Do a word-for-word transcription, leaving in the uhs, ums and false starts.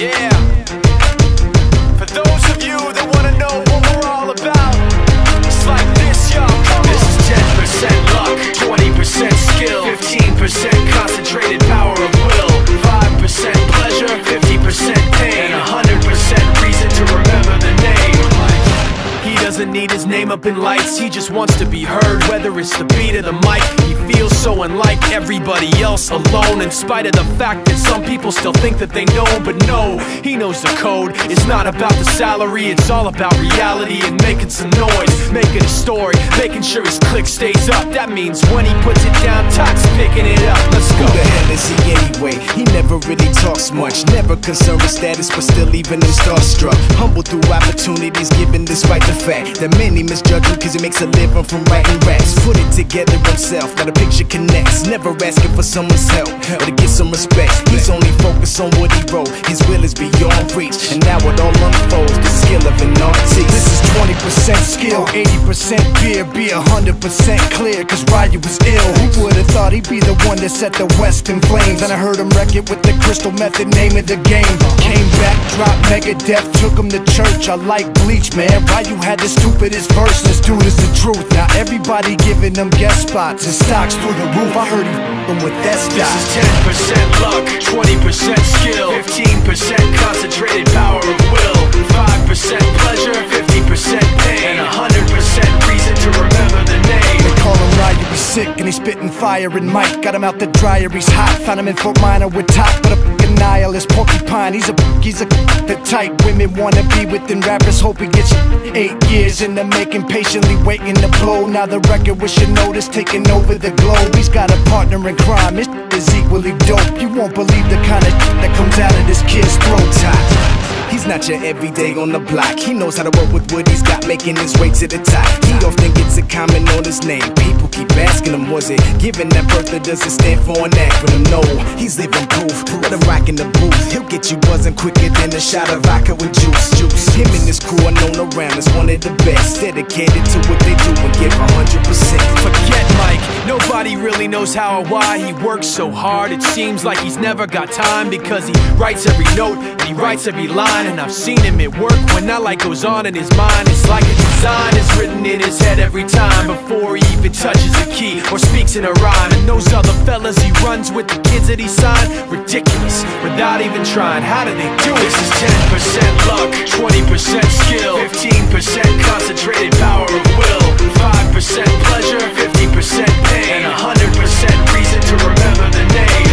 Yeah. For those of you that wanna know what we're all about, it's like this, y'all. This is ten percent luck, twenty percent skill, fifteen percent concentrated power of will, five percent pleasure, fifty percent pain, and one hundred percent reason to remember the name. He doesn't need his name up in lights, he just wants to be heard, whether it's the beat of the mic. He feels so unlike everybody else, alone, in spite of the fact that some people still think that they know. But no, he knows the code. It's not about the salary, it's all about reality and making some noise, making a story, making sure his click stays up. That means when he puts it down, Tox picking it up. Let's go. Who the hell is he anyway? He never really talks much, never concerned with status, but still leaving him starstruck. Humble through opportunities given despite the fact that many misjudge him cause he makes a living from writing raps. Put it together himself, got a picture connects, never asking for someone's help or to get some respect. He's only focused on what he wrote, his will is beyond reach, and now it all unfolds, the skill of an artist. This is twenty percent skill, eighty percent beer, be one hundred percent clear, cause Ryu was ill. Who would've thought he'd be the one that set the West in flames? And I heard him wreck it with the Crystal Method, name of the game. Came back, dropped Megadeth, took him to church. I like Bleach, man. Ryu had the stupidest verse, this dude is the truth. Now everybody giving them guest spots and stocks through the roof. I heard he f***ing with that stock. This is ten percent luck, twenty percent skill, fifteen percent concentrated power of will, five percent pleasure, fifty percent pain, and one hundred percent reason to remember the name. They call him Ryu, he's sick and he's spitting fire. And Mike got him out the dryer, he's hot. Found him in Fort Minor with top, but a f***ing nihilist porcupine. He's a he's a the type women wanna be within rappers. Hope he gets eight years in the making, patiently waiting to blow. Now the record with Shinoda's taking over the globe. He's got a partner in crime, his is equally dope. You won't believe the kind of that comes out of this kid's throat. Top. He's not your everyday on the block. He knows how to work with what he's got, making his way to the top. He often gets a comment on his name. People keep asking him, was it given that birth or does it stand for an acronym? No, he's living proof. Let him rock in the booth. He'll get you buzzing quicker than a shot of vodka with juice. Juice. Him and his crew are known around as one of the best, dedicated to what they do and give one hundred percent. Forget Mike, nobody really knows how or why he works so hard. It seems like he's never got time, because he writes every note and he writes every line. And I've seen him at work when that light goes on in his mind. It's like a design is written in his head every time, before he even touches a key or speaks in a rhyme. And those other fellas he runs with, the kids that he signed, ridiculous, without even trying. How do they do it? This is ten percent luck, twenty percent skill, fifteen percent concentrated power of will, five percent pleasure, fifty percent pain, and one hundred percent reason to remember the name.